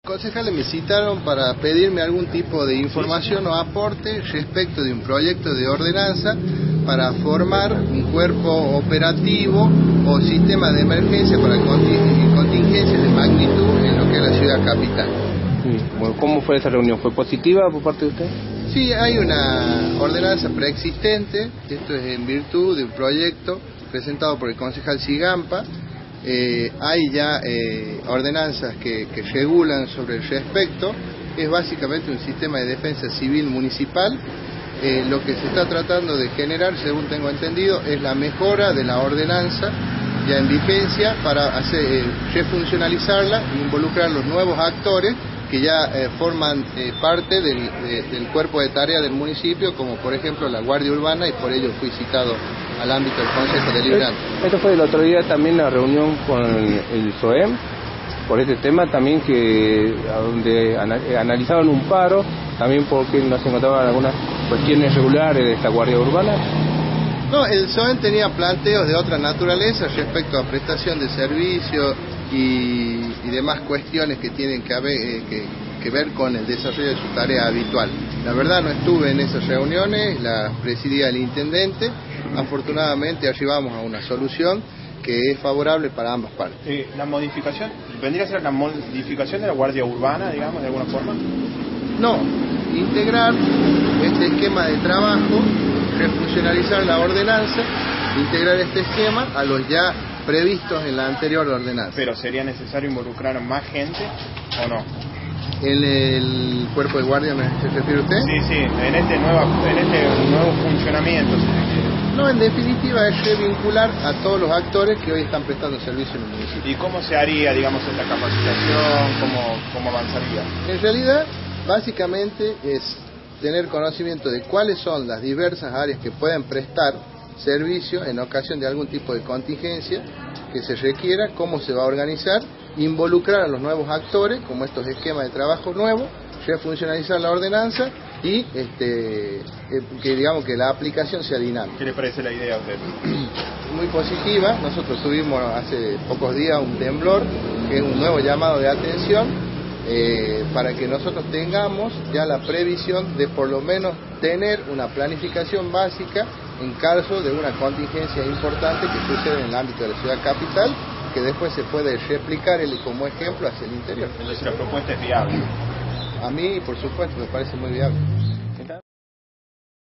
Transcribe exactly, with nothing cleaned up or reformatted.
Concejales me citaron para pedirme algún tipo de información o aporte respecto de un proyecto de ordenanza para formar un cuerpo operativo o sistema de emergencia para contingencias de magnitud en lo que es la ciudad capital. Bueno, ¿cómo fue esa reunión? ¿Fue positiva por parte de usted? Sí, hay una ordenanza preexistente, esto es en virtud de un proyecto presentado por el concejal Sigampa. Eh, hay ya eh, ordenanzas que, que regulan sobre el respecto. Es básicamente un sistema de defensa civil municipal. Eh, lo que se está tratando de generar, según tengo entendido, es la mejora de la ordenanza ya en vigencia para hacer, eh, refuncionalizarla e involucrar los nuevos actores que ya eh, forman eh, parte del, de, del cuerpo de tarea del municipio, como por ejemplo la Guardia Urbana, y por ello fui citado al ámbito del Consejo Deliberante. Esto fue el otro día también la reunión con el SOEM, por este tema también, que donde analizaban un paro, también porque no se encontraban algunas cuestiones regulares de esta Guardia Urbana. No, el SOEM tenía planteos de otra naturaleza respecto a prestación de servicios y, y demás cuestiones que tienen que, haber, eh, que, que ver con el desarrollo de su tarea habitual. La verdad no estuve en esas reuniones, las presidía el intendente. Afortunadamente arribamos a una solución que es favorable para ambas partes. Eh, ¿La modificación vendría a ser la modificación de la Guardia Urbana, digamos, de alguna forma? No, integrar este esquema de trabajo, refuncionalizar la ordenanza, integrar este esquema a los ya previstos en la anterior ordenanza. ¿Pero sería necesario involucrar a más gente o no? ¿En el cuerpo de guardia se refiere usted? Sí, sí, en este nuevo, en este nuevo funcionamiento, si se quiere. No, en definitiva es revincular a todos los actores que hoy están prestando servicio en el municipio. ¿Y cómo se haría, digamos, esta capacitación? ¿Cómo, cómo avanzaría? En realidad, básicamente es tener conocimiento de cuáles son las diversas áreas que pueden prestar servicio en ocasión de algún tipo de contingencia que se requiera, cómo se va a organizar, involucrar a los nuevos actores, como estos esquemas de trabajo nuevos, refuncionalizar la ordenanza y este, que digamos que la aplicación sea dinámica. ¿Qué le parece la idea a usted? Muy positiva. Nosotros tuvimos hace pocos días un temblor, que es un nuevo llamado de atención, eh, para que nosotros tengamos ya la previsión de por lo menos tener una planificación básica en caso de una contingencia importante que sucede en el ámbito de la ciudad capital, que después se puede replicar el, como ejemplo hacia el interior. Entonces la propuesta es viable. A mí, por supuesto, me parece muy viable.